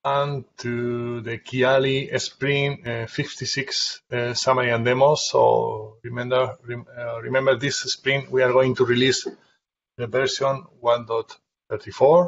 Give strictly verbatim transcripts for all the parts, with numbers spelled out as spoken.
and to the Kiali Sprint uh, fifty-six uh, summary and demos. So remember, rem, uh, remember this sprint, we are going to release the version one point thirty-four.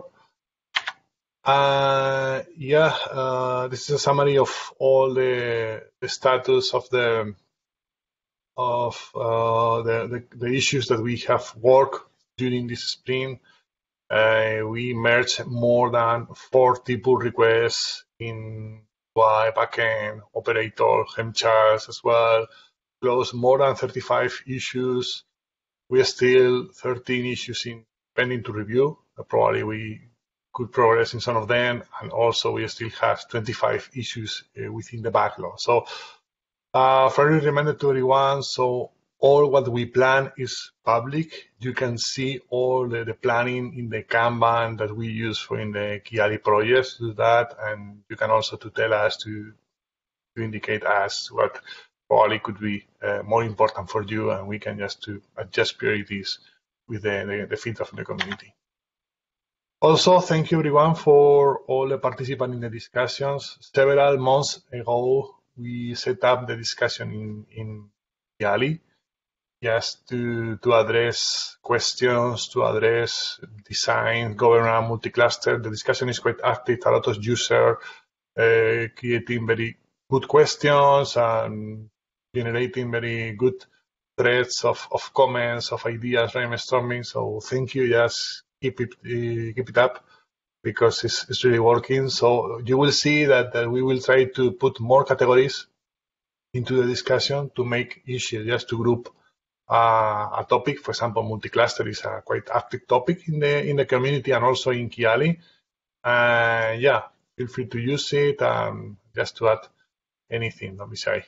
Uh, yeah, uh, this is a summary of all the, the status of the of uh, the, the the issues that we have worked during this sprint. Uh, we merged more than forty pull requests in U I, backend, operator, Helm charts as well. Closed more than thirty-five issues. We still thirteen issues in pending to review. Uh, probably we could progress in some of them, and also we still have twenty-five issues uh, within the backlog. So, uh, friendly reminder to everyone. So all what we plan is public. You can see all the, the planning in the Kanban that we use for in the Kiali projects. Do that, and you can also to tell us to to indicate us what probably could be uh, more important for you, and we can just to adjust priorities with the, the, the feedback from the community. Also, thank you everyone for all the participants in the discussions. Several months ago, we set up the discussion in, in Kiali just to, to address questions, to address design, governance, multi-cluster. The discussion is quite active, a lot of users uh, creating very good questions and generating very good threads of, of comments, of ideas, brainstorming. So thank you, just keep it, uh, keep it up because it's, it's really working. So you will see that, that we will try to put more categories into the discussion to make easier just to group uh, a topic. For example, multi-cluster is a quite active topic in the in the community and also in Kiali. Uh, yeah, feel free to use it and just to add anything, don't be shy.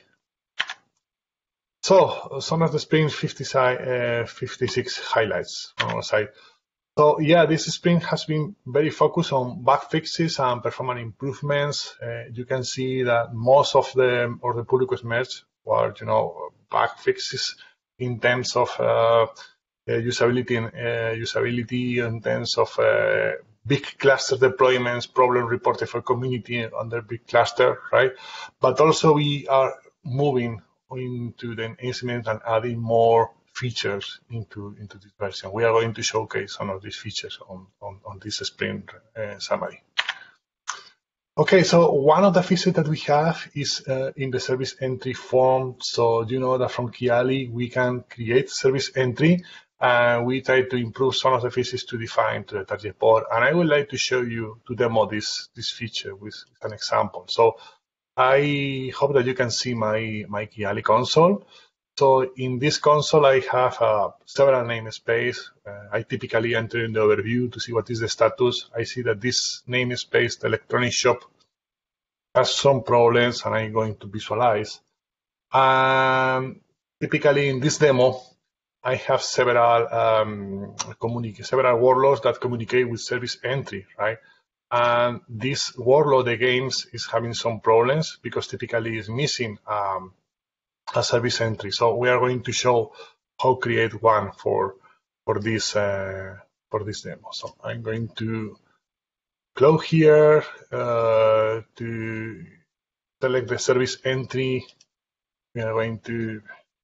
So some of the Sprint fifty-six highlights on our side. So yeah, this sprint has been very focused on bug fixes and performance improvements. Uh, you can see that most of the or the pull request merge were, you know, bug fixes in terms of uh, usability and uh, usability in terms of uh, big cluster deployments, problem reported for community under big cluster, right? But also we are moving into the enhancement and adding more features into, into this version. We are going to showcase some of these features on, on, on this sprint uh, summary. Okay, so one of the features that we have is uh, in the service entry form. So you know that from Kiali, we can create service entry and we try to improve some of the features to define to the target port. And I would like to show you, to demo this, this feature with an example. So I hope that you can see my, my Kiali console. So in this console, I have uh, several namespace. Uh, I typically enter in the overview to see what is the status. I see that this namespace, the electronic shop, has some problems, and I'm going to visualize. Um, typically in this demo, I have several um, several workloads that communicate with service entry, right? And this workload, the games, is having some problems because typically it's missing um, a service entry. So we are going to show how to create one for for this uh, for this demo. So I'm going to close here uh, to select the service entry. We are going to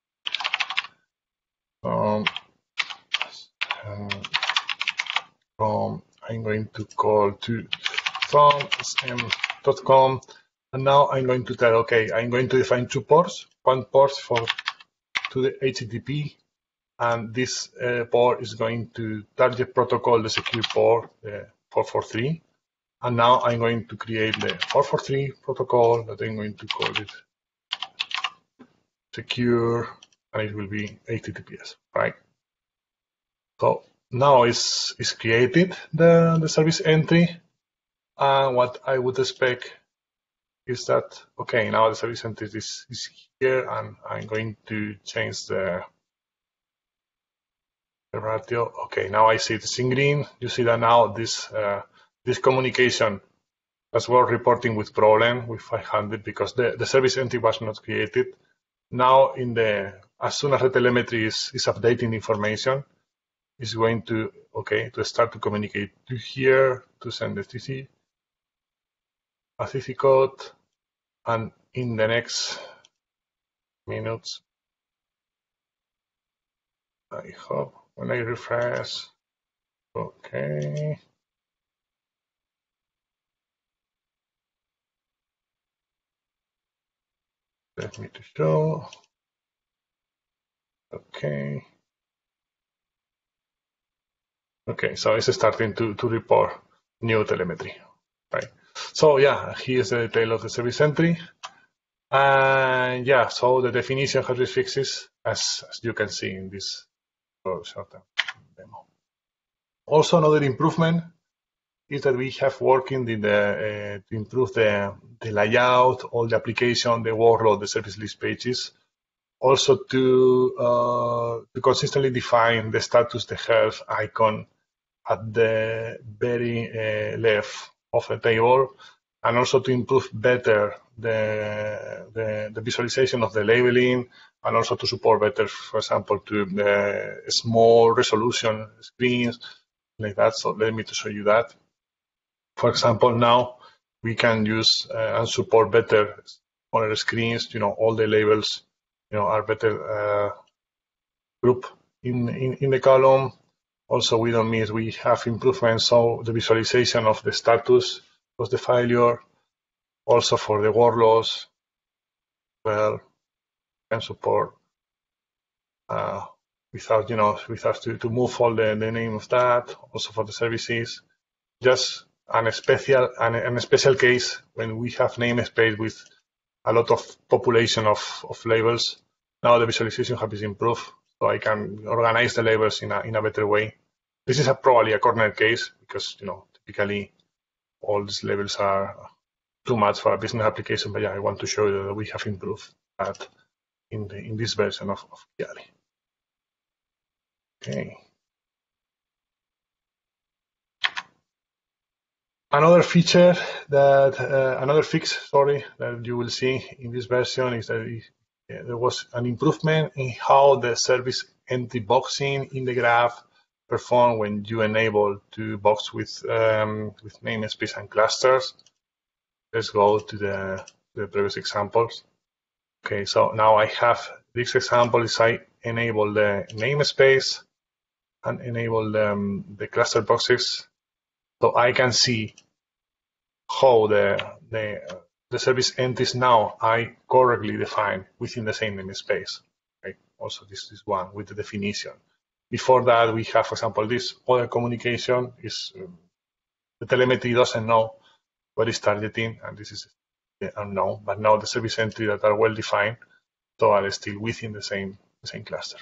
um, um, from I'm going to call to from s m dot com. And now I'm going to tell, okay, I'm going to define two ports. One port for to the H T T P, and this uh, port is going to target protocol, the secure port, the four forty-three. And now I'm going to create the four forty-three protocol that I'm going to call it secure, and it will be H T T P S, right? So now it's, it's created the, the service entry, and what I would expect is that, okay, now the service entry is, is here, and I'm going to change the, the ratio. Okay, now I see it's in green. You see that now this uh, this communication as well reporting with problem with five hundred because the, the service entry was not created. Now in the, as soon as the telemetry is, is updating information, it's going to, okay, to start to communicate to here, to send the T C. as easy code, and in the next minutes, I hope when I refresh, okay. Let me to show, okay. Okay, so it's starting to, to report new telemetry, right? So yeah, here's the detail of the service entry. And yeah, so the definition has these fixes, as, as you can see in this short-term demo. Also, another improvement is that we have working in the, uh, to improve the, the layout, all the application, the workload, the service list pages. Also to, uh, to consistently define the status, the health icon at the very uh, left of the table, and also to improve better the, the, the visualization of the labeling, and also to support better, for example, to the small resolution screens like that. So let me to show you that. For example, now we can use uh, and support better smaller screens. You know, all the labels, you know, are better uh, grouped in, in in the column. Also, we don't miss, we have improvements, so the visualization of the status of the failure, also for the workloads, well, can support uh, without, you know, without to, to move all the, the name of that, also for the services. Just an special, an, an special case when we have namespace with a lot of population of, of labels. Now the visualization has been improved, so I can organize the labels in a, in a better way. This is a, probably a corner case because, you know, typically all these labels are too much for a business application. But yeah, I want to show you that we have improved that in the in this version of, of Kiali. Okay. Another feature that uh, another fix, sorry, that you will see in this version is that it, uh, there was an improvement in how the service entry boxing in the graph perform when you enable to box with um, with namespace and clusters. Let's go to the, the previous examples. Okay, so now I have this example is I enable the namespace and enable the, um, the cluster boxes, so I can see how the the the service entries now I correctly define within the same namespace. Okay, also this is one with the definition. Before that, we have, for example, this other communication is um, the telemetry doesn't know what is targeting, and this is unknown. But now the service entry that are well defined, so are still within the same the same cluster.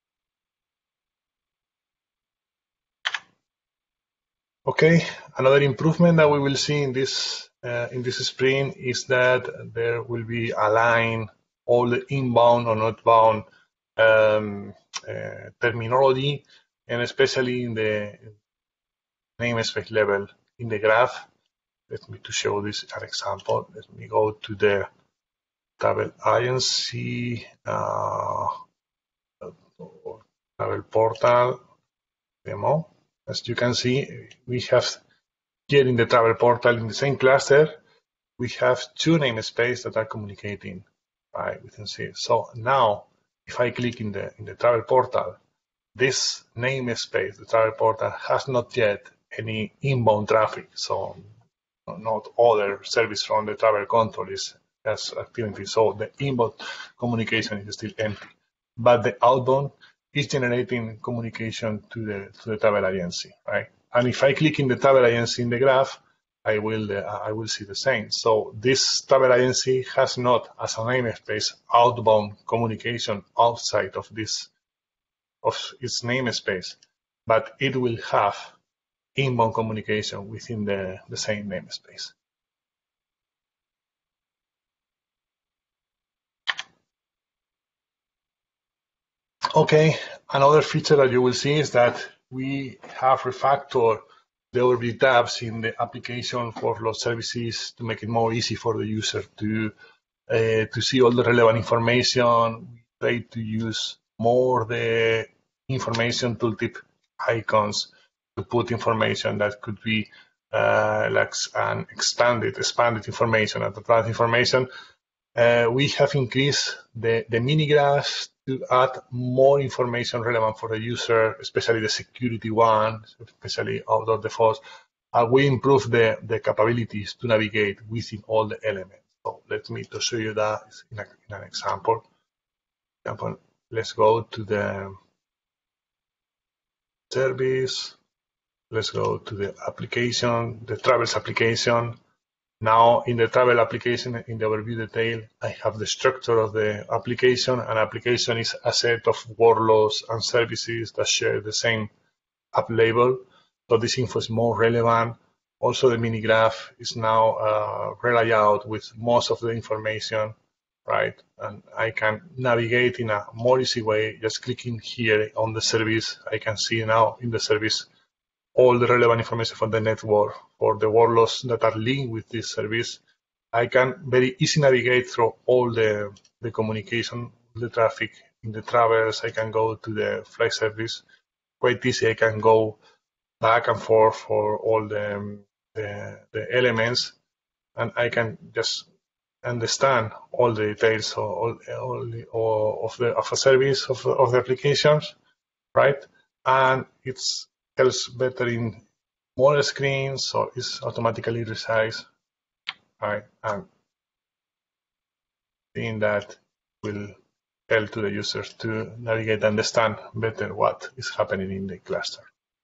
Okay, another improvement that we will see in this uh, in this sprint is that there will be aligned all the inbound or outbound um, uh, terminology, and especially in the namespace level in the graph. Let me to show this an example. Let me go to the travel agency uh, travel portal demo. As you can see, we have here in the travel portal in the same cluster, we have two namespaces that are communicating, right? We can see. So now, if I click in the in the travel portal, this namespace, the travel portal, has not yet any inbound traffic. So not other service from the travel control is has activity. So the inbound communication is still empty, but the outbound is generating communication to the to the travel agency, right? And if I click in the travel agency in the graph, I will uh, I will see the same. So this travel agency has not, as a namespace, outbound communication outside of this of its namespace, but it will have inbound communication within the, the same namespace. Okay, another feature that you will see is that we have refactored the overview tabs in the application for load services to make it more easy for the user to uh, to see all the relevant information. We try to use more the information tooltip icons to put information that could be uh, like an extended, expanded information and that information, uh, we have increased the, the mini graphs to add more information relevant for the user, especially the security one, especially out of the force. Uh, we improve the, the capabilities to navigate within all the elements. So let me to show you that in, a, in an example. example. Let's go to the service. Let's go to the application, the travels application. Now in the travel application, in the overview detail, I have the structure of the application. An application is a set of workloads and services that share the same app label. So this info is more relevant. Also, the mini graph is now uh, laid out with most of the information, right? And I can navigate in a more easy way. Just clicking here on the service, I can see now in the service all the relevant information for the network, for the workloads that are linked with this service. I can very easily navigate through all the, the communication, the traffic in the travels. I can go to the flight service quite easy. I can go back and forth for all the, the, the elements, and I can just understand all the details of, all, all the, of, the, of a service, of, of the applications, right? And it's helps better in smaller screens, so it's automatically resized, right? And seeing that will help to the users to navigate and understand better what is happening in the cluster.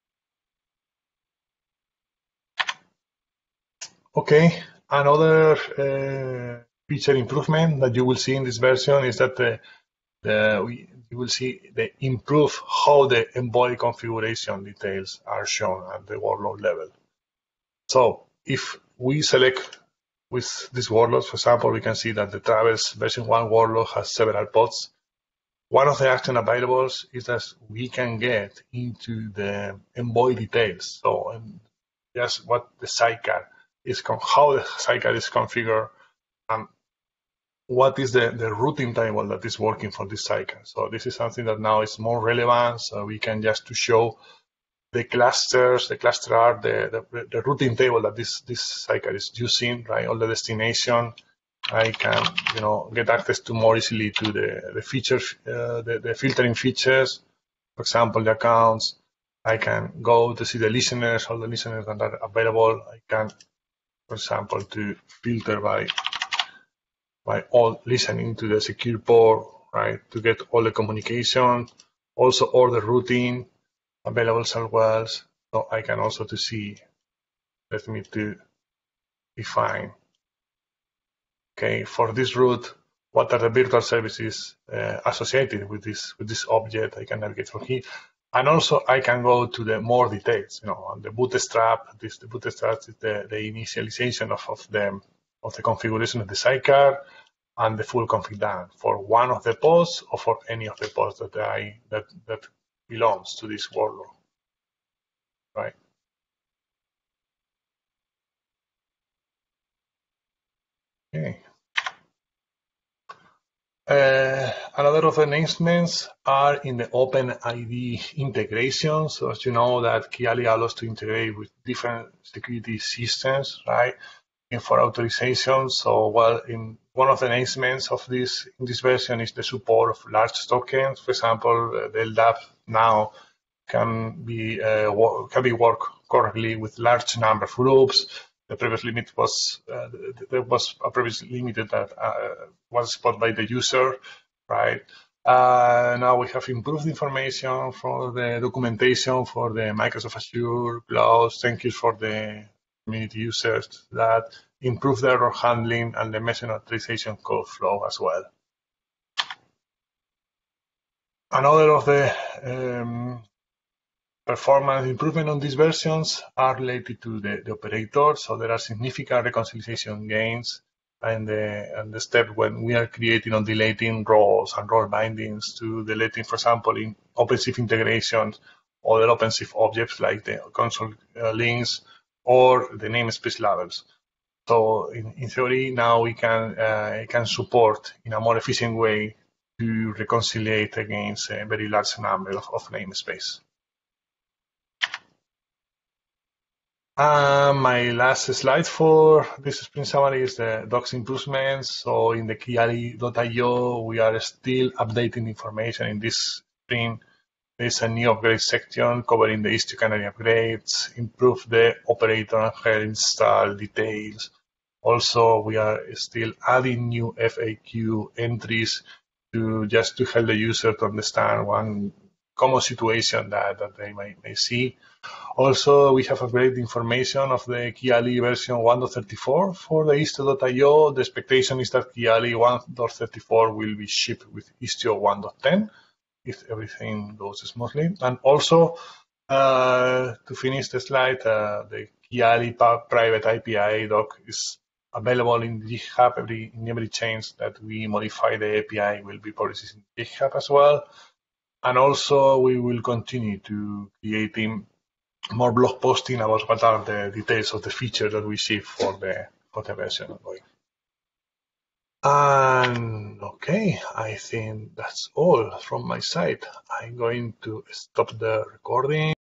Okay, another uh, feature improvement that you will see in this version is that the, the we, you will see the improve how the embodied configuration details are shown at the workload level. So if we select with these workloads, for example, we can see that the Travels version one workload has several pods. One of the action available is that we can get into the embodied details. So um, just what the sidecar is, how the sidecar is configured, and what is the, the routing table that is working for this sidecar. So this is something that now is more relevant. So we can just to show the clusters, the cluster are the, the, the routing table that this, this sidecar is using, right? All the destination. I can, you know, get access to more easily to the, the features, uh, the, the filtering features, for example, the accounts. I can go to see the listeners, all the listeners that are available. I can, for example, to filter by, by all listening to the secure port, right? To get all the communication, also all the routing available as well. So I can also to see, let me to define, okay, for this route, what are the virtual services uh, associated with this with this object? I can navigate from here, and also I can go to the more details. You know, on the bootstrap. This the bootstrap is the, the initialization of of the of the configuration of the sidecar and the full config done for one of the pods or for any of the pods that I that that belongs to this workload. Right. Okay. Uh, another of the enhancements are in the OpenID integration. So as you know that Kiali allows to integrate with different security systems, right? And for authorization. So well, in one of the enhancements of this in this version is the support of large tokens. For example, the L D A P now can be uh, can be work correctly with large number of groups. The previous limit was uh, there was a previous limit that uh, was spot by the user, right? Uh, now we have improved information for the documentation for the Microsoft Azure Cloud. Thank you for the community users that improve the error handling and the message authorization code flow as well. Another of the um, performance improvement on these versions are related to the, the operator. So there are significant reconciliation gains and the, and the step when we are creating or deleting roles and role bindings to deleting, for example, in OpenShift integrations, other OpenShift objects like the console uh, links or the namespace labels. So in, in theory, now we can, uh, can support in a more efficient way to reconcile against a very large number of, of namespace. Uh, my last slide for this sprint summary is the docs improvements. So in the Kiali dot i o, we are still updating information in this sprint. There's a new upgrade section covering the Istio Canary upgrades, improve the operator and her install details. Also, we are still adding new F A Q entries to just to help the user to understand one common situation that, that they may, may see. Also, we have upgraded information of the Kiali version one point thirty-four for the Istio dot i o. The expectation is that Kiali one point thirty-four will be shipped with Istio one point ten if everything goes smoothly. And also, uh, to finish the slide, uh, the Kiali private A P I doc is available in GitHub. Every, in every change that we modify the A P I will be published in GitHub as well. And also, we will continue to creating more blog posting about what are the details of the feature that we ship for the for the version ongoing. And okay, I think that's all from my side. I'm going to stop the recording.